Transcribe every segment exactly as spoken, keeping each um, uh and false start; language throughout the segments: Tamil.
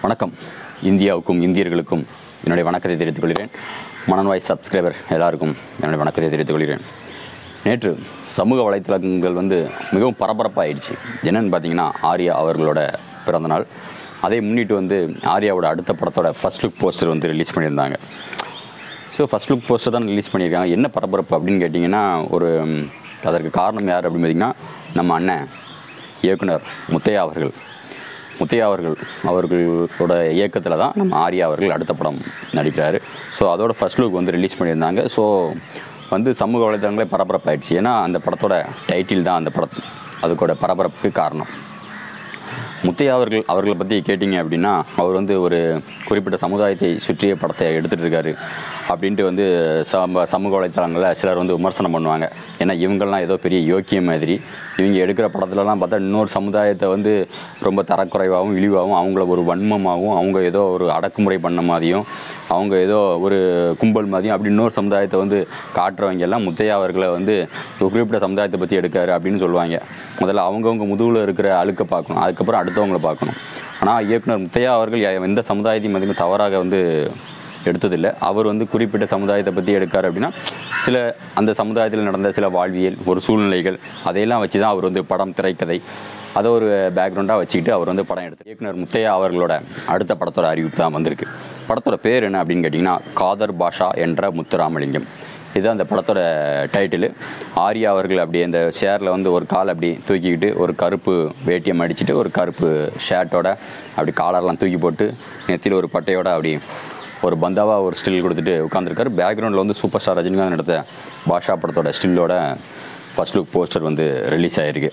வணக்கம். இந்தியாவுக்கும் இந்தியர்களுக்கும் என்னுடைய வணக்கத்தை தெரிவித்துக் கொள்கிறேன். மனன் வாய்ஸ் சப்ஸ்கிரைபர் எல்லாருக்கும் என்னுடைய வணக்கத்தை தெரிவித்துக் கொள்கிறேன். நேற்று சமூக வலைத்தளங்கள் வந்து மிகவும் பரபரப்பாகிடுச்சு. என்னென்னு பார்த்தீங்கன்னா, ஆர்யா அவர்களோட பிறந்தநாள். அதை முன்னிட்டு வந்து ஆர்யாவோட அடுத்த படத்தோட ஃபர்ஸ்ட் லுக் போஸ்டர் வந்து ரிலீஸ் பண்ணியிருந்தாங்க. ஸோ ஃபர்ஸ்ட் லுக் போஸ்டர் தான் ரிலீஸ் பண்ணியிருக்காங்க. என்ன பரபரப்பு அப்படின்னு கேட்டிங்கன்னா, ஒரு அதற்கு காரணம் யார் அப்படின்னு பார்த்திங்கன்னா, நம்ம அண்ணன் இயக்குனர் முத்தையா அவர்கள் முத்தையா அவர்கள் அவர்களோட இயக்கத்தில் தான் நம்ம ஆர்யா அவர்கள் அடுத்த படம் நடிக்கிறாரு. ஸோ அதோட ஃபர்ஸ்ட் லுக் வந்து ரிலீஸ் பண்ணியிருந்தாங்க. ஸோ வந்து சமூக வலைதளங்களே பரபரப்பாயிடுச்சு. ஏன்னா அந்த படத்தோட டைட்டில் தான் அந்த படம் அதுக்கோட பரபரப்புக்கு காரணம். முத்தையா அவர்கள் அவர்களை பற்றி கேட்டிங்க அப்படின்னா, அவர் வந்து ஒரு குறிப்பிட்ட சமுதாயத்தை சுற்றிய படத்தை எடுத்துகிட்டு இருக்காரு அப்படின்ட்டு வந்து சம சமூக வலைத்தளங்களில் சிலர் வந்து விமர்சனம் பண்ணுவாங்க. ஏன்னா இவங்கெல்லாம் ஏதோ பெரிய யோக்கியம் மாதிரி, இவங்க எடுக்கிற படத்துலலாம் பார்த்தா இன்னொரு சமுதாயத்தை வந்து ரொம்ப தரக்குறைவாகவும் இழிவாகவும், அவங்கள ஒரு வன்மமாகவும், அவங்க ஏதோ ஒரு அடக்குமுறை பண்ண மாதிரியும், அவங்க ஏதோ ஒரு கும்பல் மாதிரியும் அப்படி இன்னொரு சமுதாயத்தை வந்து காட்டுறவங்க எல்லாம் முத்தையா அவர்களை வந்து ஒரு குறிப்பிட்ட சமுதாயத்தை பற்றி எடுக்காரு அப்படின்னு சொல்லுவாங்க. முதல்ல அவங்கவுங்க முதுகில் இருக்கிற அழுக்க பார்க்கணும், அதுக்கப்புறம் அடுத்தவங்களை பார்க்கணும். ஆனால் இயக்குனர் முத்தையா அவர்கள் எந்த சமுதாயத்தையும் மதிப்பு தவறாக வந்து எடுத்ததில்லை. அவர் வந்து குறிப்பிட்ட சமுதாயத்தை பற்றி எடுக்கார் அப்படின்னா, சில அந்த சமுதாயத்தில் நடந்த சில வாழ்வியல் ஒரு சூழ்நிலைகள் அதையெல்லாம் வச்சு தான் அவர் வந்து படம், திரைக்கதை அதை ஒரு பேக்ரவுண்டாக வச்சுக்கிட்டு அவர் வந்து படம் எடுத்தார். இயக்குனர் முத்தையா அவர்களோட அடுத்த படத்தோட அறிவிப்பு தான் வந்திருக்கு. படத்தோட பேர் என்ன அப்படின்னு கேட்டிங்கன்னா, காதர் பாஷா என்ற முத்துராமலிங்கம். இதுதான் அந்த படத்தோட டைட்டிலு. ஆர்யா அவர்கள் அப்படி அந்த ஷேரில் வந்து ஒரு கால் அப்படி தூக்கிக்கிட்டு, ஒரு கருப்பு வேட்டியை மடிச்சுட்டு, ஒரு கருப்பு ஷர்ட்டோட அப்படி காலர்லாம் தூக்கி போட்டு, நெத்தியில் ஒரு பட்டையோட அப்படி ஒரு பந்தாவாக ஒரு ஸ்டில் கொடுத்துட்டு உட்காந்துருக்காரு. பேக்ரவுண்டில் வந்து சூப்பர் ஸ்டார் ரஜினிகாந்த் நடத்த பாஷா படத்தோட ஸ்டில்லோட ஃபர்ஸ்ட் லுக் போஸ்டர் வந்து ரிலீஸ் ஆகிருக்கு.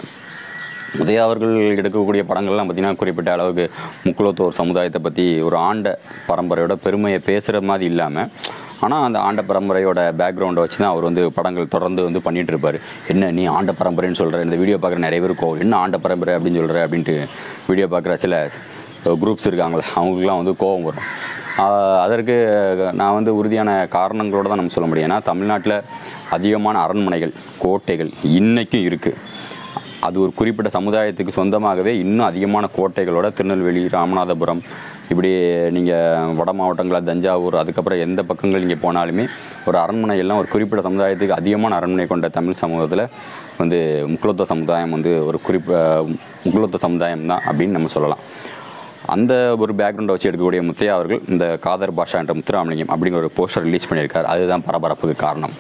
உதயா அவர்கள் எடுக்கக்கூடிய படங்கள்லாம் பார்த்திங்கன்னா, குறிப்பிட்ட அளவுக்கு முக்குலத்தோர் சமுதாயத்தை பற்றி ஒரு ஆண்ட பரம்பரையோட பெருமையை பேசுகிற மாதிரி இல்லாமல், ஆனால் அந்த ஆண்ட பரம்பரையோட பேக்ரவுண்டை வச்சு தான் அவர் வந்து படங்கள் தொடர்ந்து வந்து பண்ணிகிட்டு இருப்பார். என்ன நீ ஆண்ட பரம்பரைன்னு சொல்கிற, இந்த வீடியோ பார்க்குற நிறைய பேர் கோவம், என்ன ஆண்ட பரம்பரை அப்படின்னு சொல்கிற அப்படின்ட்டு வீடியோ பார்க்குற சில குரூப்ஸ் இருக்காங்களே, அவங்களுக்குலாம் வந்து கோவம் வரும். அதற்கு நான் வந்து உறுதியான காரணங்களோடு தான் நம்ம சொல்ல முடியும். ஏன்னா தமிழ்நாட்டில் அதிகமான அரண்மனைகள், கோட்டைகள் இன்றைக்கும் இருக்குது. அது ஒரு குறிப்பிட்ட சமுதாயத்துக்கு சொந்தமாகவே இன்னும் அதிகமான கோட்டைகளோட திருநெல்வேலி, ராமநாதபுரம், இப்படி நீங்கள் வட மாவட்டங்களில் தஞ்சாவூர், அதுக்கப்புறம் எந்த பக்கங்கள் நீங்கள் போனாலுமே ஒரு அரண்மனை எல்லாம் ஒரு குறிப்பிட்ட சமுதாயத்துக்கு அதிகமான அரண்மனை கொண்ட தமிழ் சமூகத்தில் வந்து முக்குலத்துவ சமுதாயம் வந்து ஒரு குறிப்ப முக்குலத்துவ சமுதாயம் தான் அப்படின்னு நம்ம சொல்லலாம். அந்த ஒரு பேக்ரவுண்டை வச்சு எடுக்கக்கூடிய முத்தையா அவர்கள் இந்த காதர் பாஷா என்ற முத்துராமலிங்கம் அப்படிங்கிற ஒரு போஸ்டர் ரிலீஸ் பண்ணியிருக்கார். அதுதான் பரபரப்புக்கு காரணம்.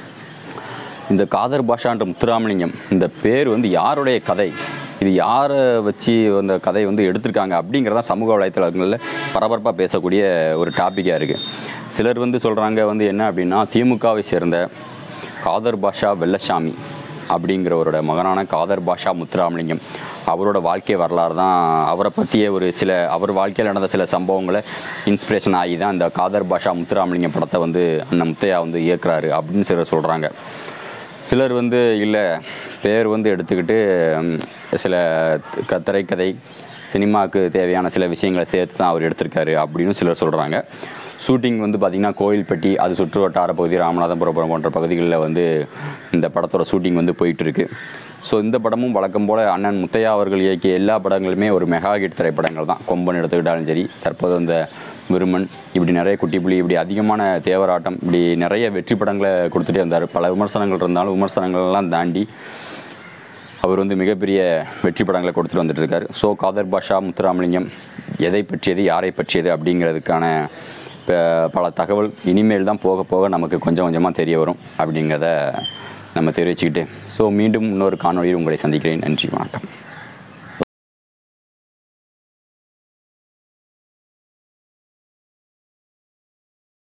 இந்த காதர் பாஷா என்ற முத்துராமலிங்கம் இந்த பேர் வந்து யாருடைய கதை, இது யாரை வச்சு அந்த கதை வந்து எடுத்திருக்காங்க அப்படிங்கிறதான் சமூக வலைத்தளங்களில் பரபரப்பாக பேசக்கூடிய ஒரு டாப்பிக்காக இருக்குது. சிலர் வந்து சொல்கிறாங்க வந்து என்ன அப்படின்னா, திமுகவை சேர்ந்த காதர் பாஷா வெள்ளசாமி அப்படிங்கிறவரோட மகனான காதர் பாஷா முத்துராமலிங்கம் அவரோட வாழ்க்கை வரலாறு தான், அவரை பற்றிய ஒரு சில அவர் வாழ்க்கையில் நடந்த சில சம்பவங்களை இன்ஸ்பிரேஷன் ஆகி தான் இந்த காதர் பாஷா முத்துராமலிங்கம் படத்தை வந்து அண்ணன் முத்தையா வந்து இயக்குறாரு அப்படின்னு சிலர் சொல்கிறாங்க. சிலர் வந்து இல்லை, பேர் வந்து எடுத்துக்கிட்டு சில க திரைக்கதை சினிமாவுக்கு தேவையான சில விஷயங்களை சேர்த்து தான் அவர் எடுத்திருக்காரு அப்படின்னு சிலர் சொல்கிறாங்க. ஷூட்டிங் வந்து பார்த்திங்கன்னா கோயில்பட்டி, அது சுற்று வட்டார பகுதி, ராமநாதபுரம் போன்ற பகுதிகளில் வந்து இந்த படத்தோட ஷூட்டிங் வந்து போயிட்டுருக்கு. ஸோ இந்த படமும் வழக்கம் போல் அண்ணன் முத்தையா அவர்கள் இயக்கிய எல்லா படங்களுமே ஒரு மெகா ஹிட் திரைப்படங்கள் தான். கொம்பன் எடுத்துக்கிட்டாலும் சரி, தற்போது இந்த விருமன், இப்படி நிறைய குட்டிப்புலி, இப்படி அதிகமான தேவராட்டம், இப்படி நிறைய வெற்றி படங்களை கொடுத்துட்டே இருந்தார். பல விமர்சனங்கள் இருந்தாலும் விமர்சனங்கள்லாம் தாண்டி அவர் வந்து மிகப்பெரிய வெற்றி படங்களை கொடுத்துட்டு வந்துட்டு இருக்காரு. ஸோ காதர் பாஷா முத்துராமலிங்கம் எதை பற்றியது, யாரை பற்றியது அப்படிங்கிறதுக்கான பல தகவல் இனிமேல் தான் போக போக நமக்கு கொஞ்சம் கொஞ்சமாக தெரிய வரும் அப்படிங்கிறத நம்ம தெரிவிச்சுக்கிட்டு, ஸோ மீண்டும் இன்னொரு காணொலியில் உங்களை சந்திக்கிறேன். நன்றி, வணக்கம்.